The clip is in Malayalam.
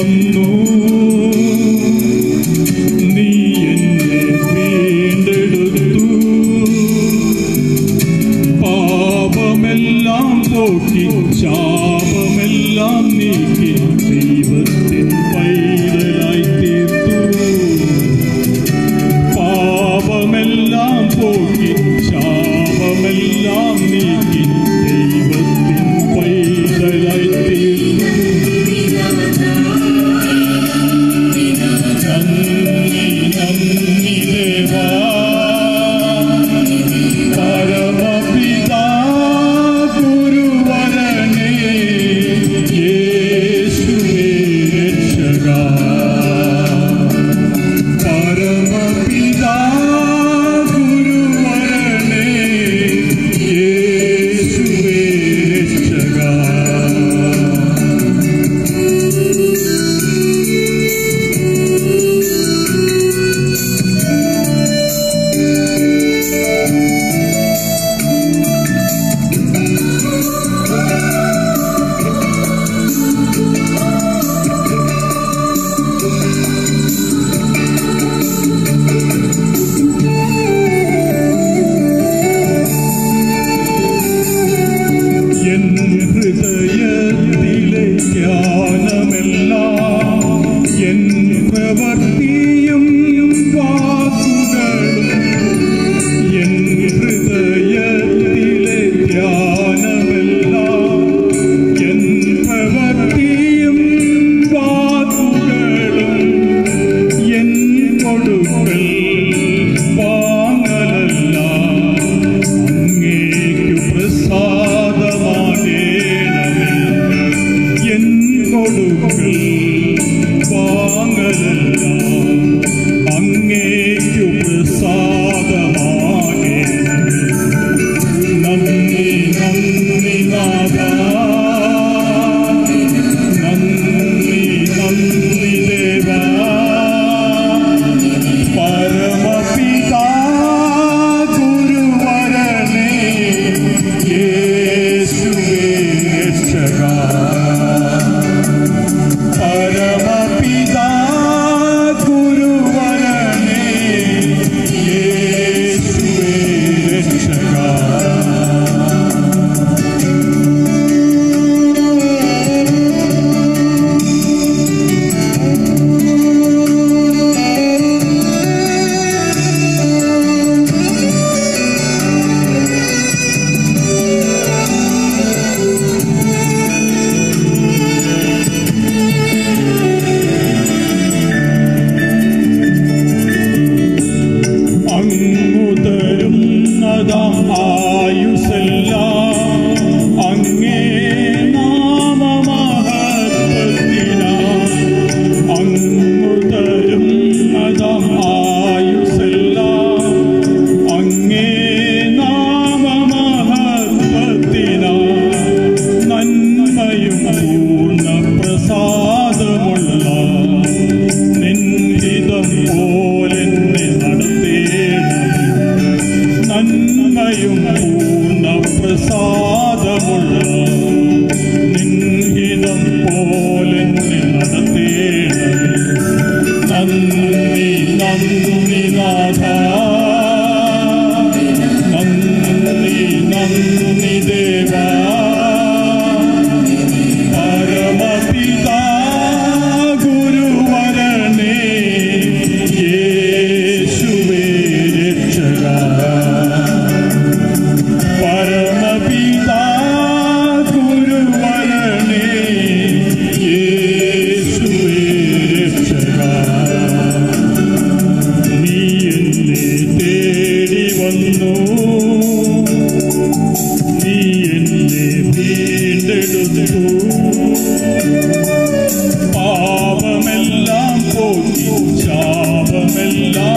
വന്നു നീ എന്നെ വീണ്ടെടുത്തു പാപമെല്ലാം പോക്കി ശാപമെല്ലാം നീക്കി ദൈവത്തിൻ പൈതലായി തീർത്തു പാപമെല്ലാം പോക്കി ശാപമെല്ലാം നീക്കി ദൈവത്തിൻ പൈതലായി തീർത്തു നന്ദി നന്ദി ദേവാ പരമപിതാ ഗുരുവരനേ യേശുവേ രക്ഷകാ പരമപിതാ ഗുരുവരനേ യേശുവേ രക്ഷകാ ഹൃദയത്തിലെ ധ്യാനമെല്ലാം എൻ പ്രവൃത്തിയും വാക്കുകളും എൻ ഹൃദയത്തിലെ ധ്യാനമെല്ലാം എൻ പ്രവൃത്തിയും വാക്കുകളും എൻ കൊടുക്കൽ വാങ്ങലല്ല അങ്ങേക്കു പ്രസാദമാകേണമേ എൻ കൊടുക്കൽ വാങ്ങലല്ല അങ്ങേക്കു പ്രസാദമാകേണമേ നന്ദി നന്ദി നാഥാ നന്ദി നന്ദി ദേവാ പരമപിതാ ഗുരുവരനേ യേശുവേ രക്ഷകാ പരമപിതാ ഗുരുവരനേ യേശുവേ രക്ഷകാ ആയുസെല്ലാം അങ്ങേ നാമമഹത്വത്തിനാ അങ്ങു തരും ആയുസെല്ലാം അങ്ങേ നാമമഹത്വത്തിനാ നന്മയും പൂർണ്ണ പ്രസാദമുള്ള നിൻഹിതം പോലെന്നെ നടത്തേണം നന്മയും പൂർണ്ണ പ്രസാദമുള്ള നിൻഹിതം പോലെന്നെ നടത്തേണമേ നന്ദി നന്ദി നാഥാ നന്ദി നന്ദി ദേവാ പരമപിതാ ഗുരുവരനേ യേശുവേ രക്ഷകാ പരമപിതാ ഗുരുവരനേ യേശുവേ രക്ഷകാ നീ എന്നെ തേടി വന്നു നീ എന്നെ വീണ്ടെടുത്തു പാപമെല്ലാം പോക്കി ശാപമെല്ലാം